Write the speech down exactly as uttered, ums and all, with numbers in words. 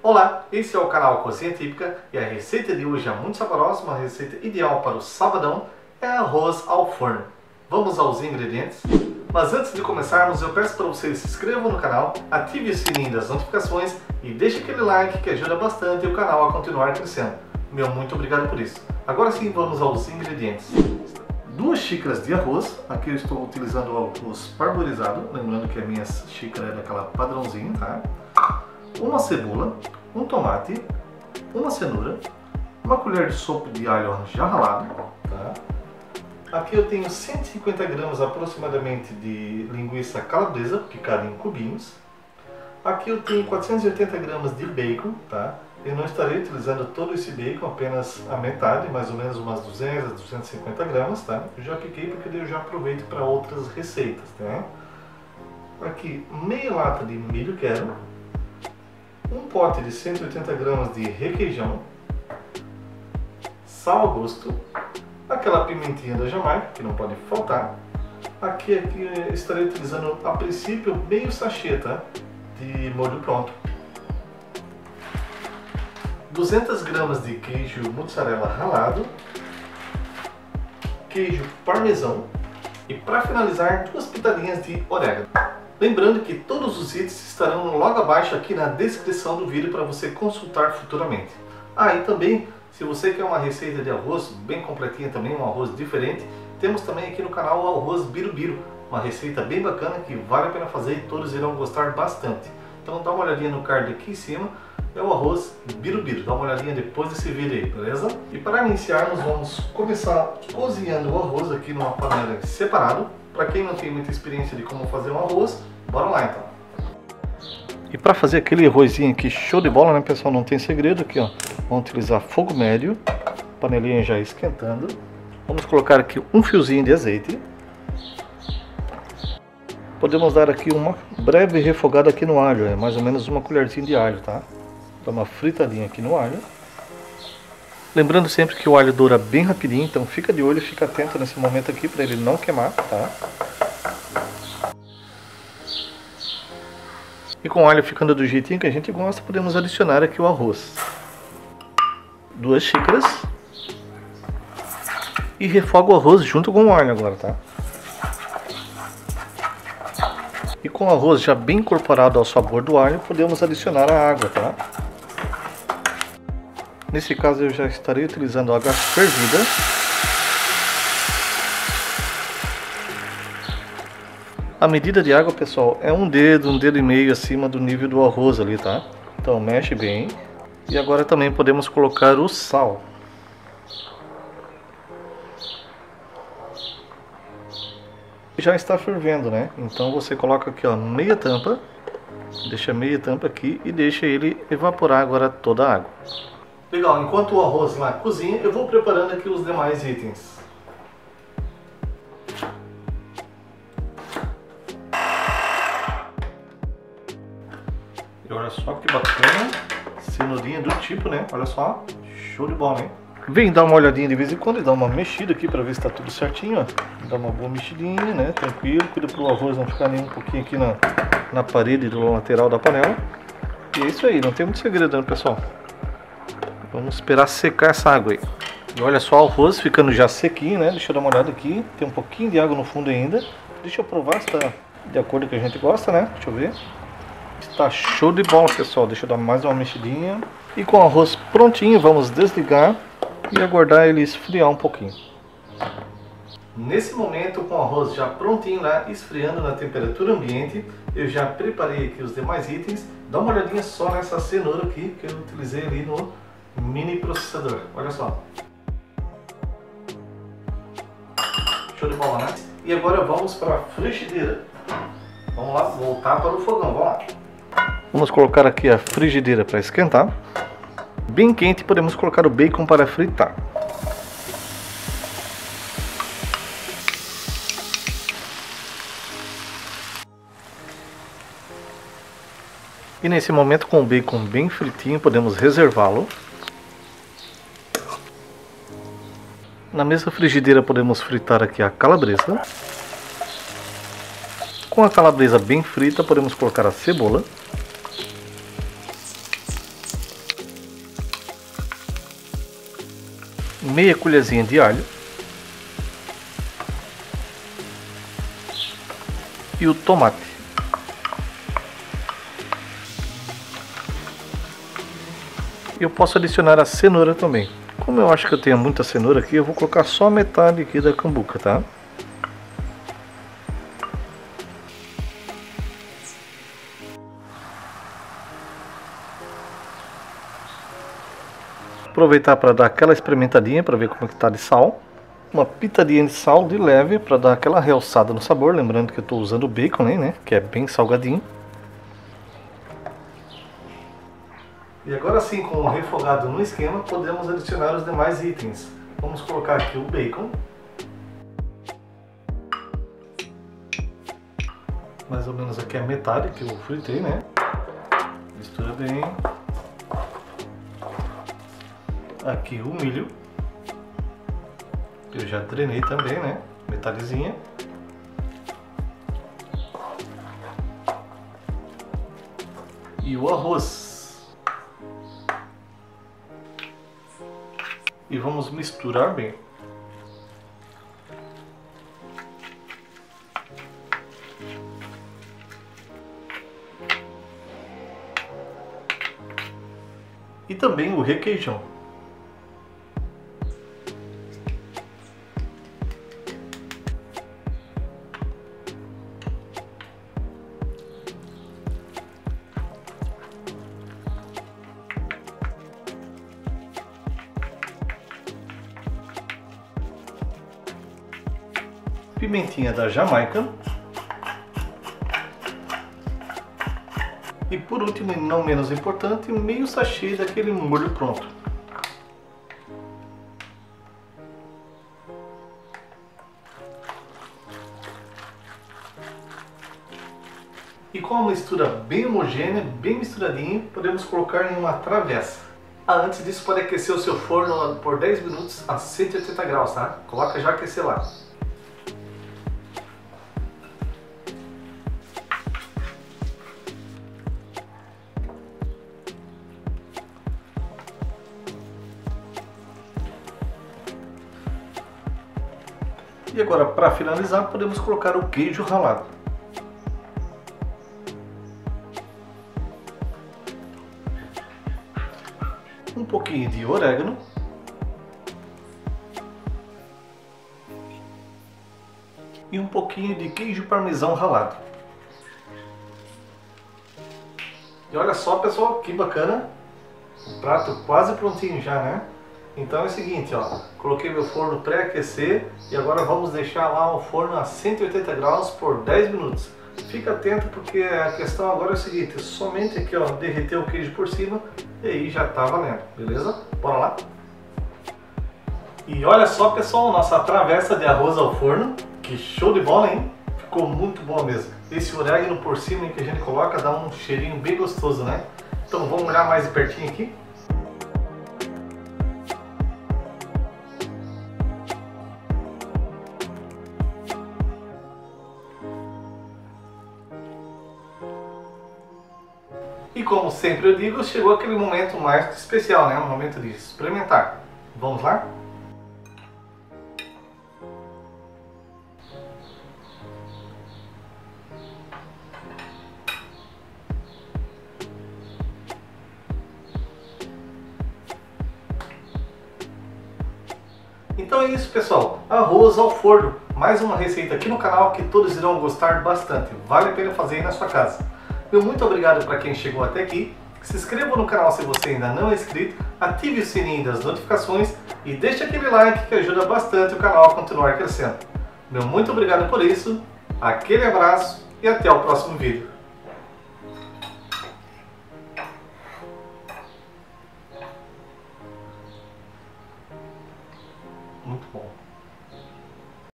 Olá, esse é o canal Cozinha Típica e a receita de hoje é muito saborosa, uma receita ideal para o sabadão, é arroz ao forno. Vamos aos ingredientes? Mas antes de começarmos, eu peço para vocês se inscrevam no canal, ative o sininho das notificações e deixe aquele like que ajuda bastante o canal a continuar crescendo. Meu muito obrigado por isso. Agora sim, vamos aos ingredientes. Duas xícaras de arroz, aqui eu estou utilizando o arroz parboilizado, lembrando que a minha xícara é daquela padrãozinho, tá? Uma cebola, um tomate, uma cenoura, uma colher de sopa de alho já ralado, tá? Aqui eu tenho cento e cinquenta gramas aproximadamente de linguiça calabresa picada em cubinhos. Aqui eu tenho quatrocentos e oitenta gramas de bacon, tá? Eu não estarei utilizando todo esse bacon, apenas a metade, mais ou menos umas duzentas, duzentas e cinquenta gramas, tá? Eu já piquei porque eu já aproveito para outras receitas, tá? Aqui meia lata de milho quero, um pote de cento e oitenta gramas de requeijão, sal a gosto, aquela pimentinha da Jamaica, que não pode faltar. Aqui, aqui eu estarei utilizando a princípio meio sachê, tá? De molho pronto. duzentas gramas de queijo mozzarella ralado, queijo parmesão e para finalizar duas pitadinhas de orégano. Lembrando que todos os itens estarão logo abaixo aqui na descrição do vídeo para você consultar futuramente. Ah, e também, se você quer uma receita de arroz bem completinha também, um arroz diferente, temos também aqui no canal o arroz birubiru, uma receita bem bacana que vale a pena fazer e todos irão gostar bastante. Então dá uma olhadinha no card aqui em cima, é o arroz birubiru, dá uma olhadinha depois desse vídeo aí, beleza? E para iniciarmos, vamos começar cozinhando o arroz aqui numa panela separado. Para quem não tem muita experiência de como fazer um arroz, bora lá então. E para fazer aquele arrozinho aqui show de bola, né pessoal, não tem segredo aqui, ó. Vamos utilizar fogo médio, panelinha já esquentando. Vamos colocar aqui um fiozinho de azeite. Podemos dar aqui uma breve refogada aqui no alho, é mais ou menos uma colherzinha de alho, tá? Dá uma fritadinha aqui no alho. Lembrando sempre que o alho doura bem rapidinho, então fica de olho, fica atento nesse momento aqui para ele não queimar, tá? E com o alho ficando do jeitinho que a gente gosta, podemos adicionar aqui o arroz. Duas xícaras. E refoga o arroz junto com o alho agora, tá? E com o arroz já bem incorporado ao sabor do alho, podemos adicionar a água, tá? Nesse caso eu já estarei utilizando água fervida. A medida de água, pessoal, é um dedo, um dedo e meio acima do nível do arroz ali, tá? Então mexe bem. E agora também podemos colocar o sal. Já está fervendo, né? Então você coloca aqui, ó, meia tampa. Deixa meia tampa aqui e deixa ele evaporar agora toda a água. Legal, enquanto o arroz lá cozinha, eu vou preparando aqui os demais itens. E olha só que bacana, cenourinha do tipo, né? Olha só, show de bola, hein? Vem dar uma olhadinha de vez em quando e dá uma mexida aqui para ver se está tudo certinho, ó. Dá uma boa mexidinha, né? Tranquilo, cuida para o arroz não ficar nem um pouquinho aqui na, na parede do lateral da panela. E é isso aí, não tem muito segredo, né, pessoal? Vamos esperar secar essa água aí. E olha só o arroz ficando já sequinho, né? Deixa eu dar uma olhada aqui. Tem um pouquinho de água no fundo ainda. Deixa eu provar se está de acordo com o que a gente gosta, né? Deixa eu ver. Está show de bola, pessoal. Deixa eu dar mais uma mexidinha. E com o arroz prontinho, vamos desligar e aguardar ele esfriar um pouquinho. Nesse momento, com o arroz já prontinho lá, esfriando na temperatura ambiente, eu já preparei aqui os demais itens. Dá uma olhadinha só nessa cenoura aqui que eu utilizei ali no mini processador, olha só. Show de bola, né? E agora vamos para a frigideira. Vamos lá, voltar para o fogão, vamos lá. Vamos colocar aqui a frigideira para esquentar. Bem quente, podemos colocar o bacon para fritar. E nesse momento, com o bacon bem fritinho, podemos reservá-lo. Na mesma frigideira podemos fritar aqui a calabresa. Com a calabresa bem frita, podemos colocar a cebola. meia colherzinha de alho e o tomate. Eu posso adicionar a cenoura também. Como eu acho que eu tenho muita cenoura aqui, eu vou colocar só metade aqui da cambuca, tá? Aproveitar para dar aquela experimentadinha para ver como é que tá de sal. Uma pitadinha de sal de leve para dar aquela realçada no sabor, lembrando que eu estou usando o bacon, né, que é bem salgadinho. E agora sim, com o refogado no esquema, podemos adicionar os demais itens. Vamos colocar aqui o bacon. Mais ou menos aqui a metade que eu fritei, né? Mistura bem. Aqui o milho. Eu já drenei também, né? Metadezinha. E o arroz. E vamos misturar bem. E também o requeijão. Pimentinha da Jamaica. E por último, e não menos importante, meio sachê daquele molho pronto. E com uma mistura bem homogênea, bem misturadinha, podemos colocar em uma travessa. Ah, antes disso, pode aquecer o seu forno por dez minutos a cento e oitenta graus, tá? Coloca já aquecer lá. E agora, para finalizar, podemos colocar o queijo ralado. Um pouquinho de orégano. E um pouquinho de queijo parmesão ralado. E olha só, pessoal, que bacana. O prato quase prontinho já, né? Então é o seguinte, ó, coloquei meu forno pré-aquecer e agora vamos deixar lá o forno a cento e oitenta graus por dez minutos. Fica atento porque a questão agora é o seguinte, somente aqui, ó, derreter o queijo por cima e aí já tá valendo, beleza? Bora lá? E olha só, pessoal, nossa travessa de arroz ao forno, que show de bola, hein? Ficou muito bom mesmo. Esse orégano por cima que a gente coloca dá um cheirinho bem gostoso, né? Então vamos olhar mais de pertinho aqui. E como sempre eu digo, chegou aquele momento mais especial, né? Um momento de experimentar. Vamos lá? Então é isso, pessoal. Arroz ao forno. Mais uma receita aqui no canal que todos irão gostar bastante. Vale a pena fazer aí na sua casa. Meu muito obrigado para quem chegou até aqui. Se inscreva no canal se você ainda não é inscrito, ative o sininho das notificações e deixe aquele like que ajuda bastante o canal a continuar crescendo. Meu muito obrigado por isso, aquele abraço e até o próximo vídeo.